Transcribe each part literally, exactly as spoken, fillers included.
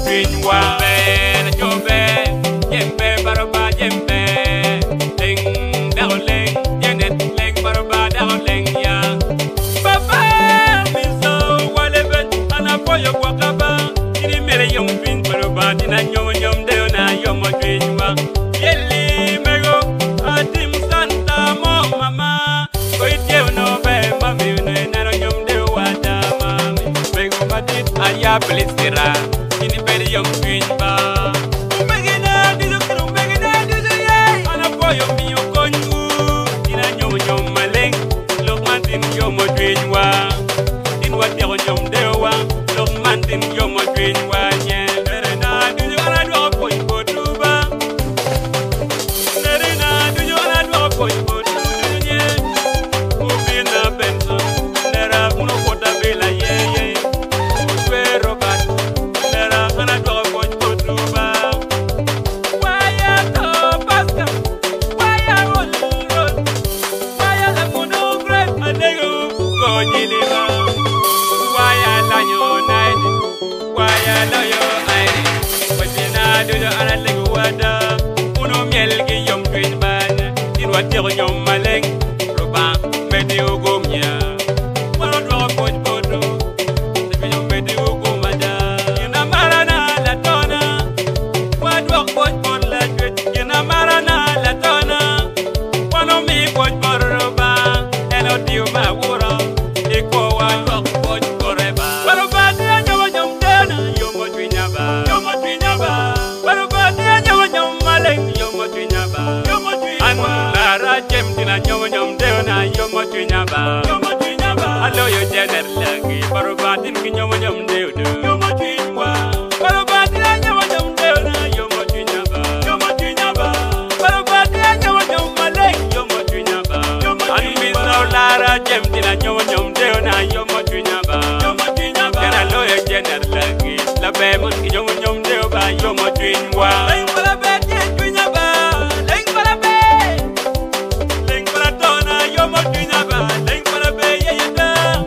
twin wa be yo be yembe baroba yembe ling darling yenet ling baroba darling ya papa miso wale ben ana poyo kwa kaba ini mere yom twin baroba dina nyom nyom de na yom twin wa yeli mego atim santa mo mama ko itye no be mami ne na nyom de wa da mami mego madit aya blistera ini beri yom twin ba umegena dizo kero umegena dizo ye ana poyo miyo konyu ina nyom nyom maleng lok mantin yom twin wa in wa tero nyom de wa lok mantin yom twin wa nye berena dizo ana do poy potuba berena dizo ana do poy potuba nye ubina benson nera uno kota bela ye ye uswero bat nera ana do poy potuba waya to paska waya roll roll waya la kuno great adego go jiliba waya la yo night waya la yo airi wajina do ana lego wada uno miel gi yom twin ban in watir nyom maleng roba medio gomnya wano do poy potu se yo medio gomada ina marana la tona wado poy pot la twit ina marana la tona wano mi poy pot roba eno dio ma wura iko wado poy koreba wano ba dia nyawa nyom dena yomo twinyaba yomo twinyaba wano ba dia nyawa nyom maleng yomo twinyaba yomo twinyaba Olara James dina nyawa nyom dena yomo twinyaba yomo twinyaba allo yo jener lagi baro batin ki nyawa nyom deudu yomo twinyaba baro batin nyawa nyom dena yomo twinyaba yomo twinyaba baro batin nyawa nyom maleng yomo twinyaba anu mi Olara James dina nyawa nyom dena yomo twinyaba yomo twinyaba kana lo yo jener lagi la be mon ki nyawa nyom deuba yomo twinyaba leng bala be twinyaba leng bala be leng bala tona yomo twinyaba leng bala be yeyeda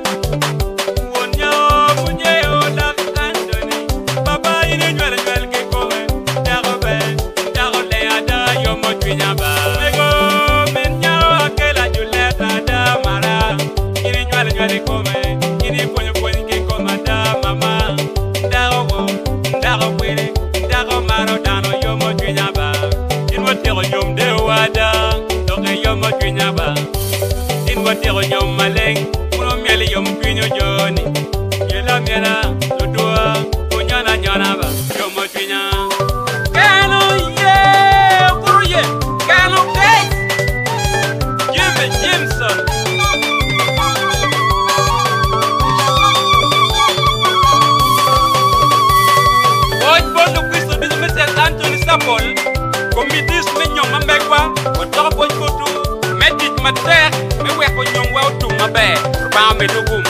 wonya munye ola andoni baba ine nywele nywele ke kome dago be dago le ada yomo twinyaba mego men nyawo akela juleta da mara ine nywele nywele kome ine ponyo ponyo ke koma da mama dago wo dago kwere dago maro dano yomo twinyaba in watero nyom de wada doke yomo twinyaba in watero nyom maleng uno miele yom twinyo joni yela miela ludua unyana nyana ba yomo twinya kano ye kuruye kano kei Jimmy Jimson Oj bondo Kristo bizo mesel Anthony Sapol Comidis me nyom mambekwa Watara boy kotu Medit mater Me weko nyom wa utu mabe Ruba me dugum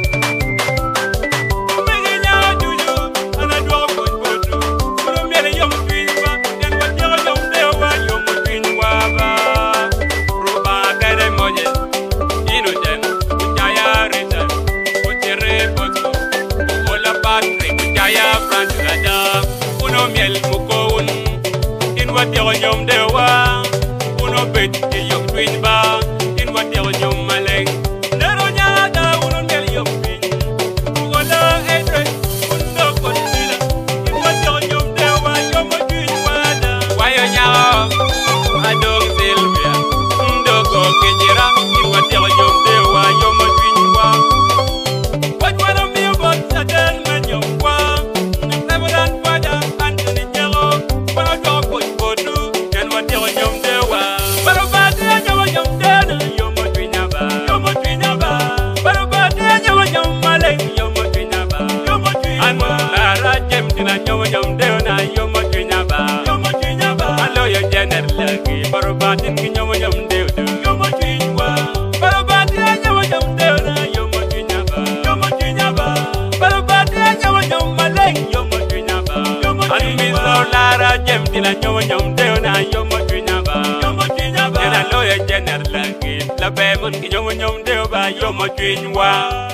Umege nyawa juju Ana duwa boy kotu Kuro miele yom twinwa Yen watira yom dewa yom twinwa ba Ruba kere moje Inu jen Ujaya retan Utere bosko Uola Patrick Ujaya Francis Adam Uno miel mukoun in watero nyom dewa uno bet ke yom twin ba in watero nyom maleng nero nyada uno miel yom twin ugola edre uno konila in watero nyom dewa yom twin wada wayo nyao adong Silvia ndoko kenjira in watero nyom dewa yom twin wa wajwara mi bot sadel na nyom wa neveran wada Anthony Nyero wano do poy potu ken watero nyom dewa baro bati nyawa nyom dena yomo twinyaba yomo twinyaba baro bati nyawa nyom maleng yomo twinyaba yomo twinyaba Olara James dina nyawa nyom dena yomo twinyaba yomo twinyaba allo yo jener lagi baro bati ki nyawa nyom deudu yomo twinyaba baro bati nyawa nyom dena yomo twinyaba yomo twinyaba baro bati nyawa nyom maleng yomo twinyaba yomo twinyaba Olara James dina nyawa nyom dena yomo twinyaba yomo twinyaba kana lo yo jener lagi la be mon ki nyawa nyom deuba yomo twinyaba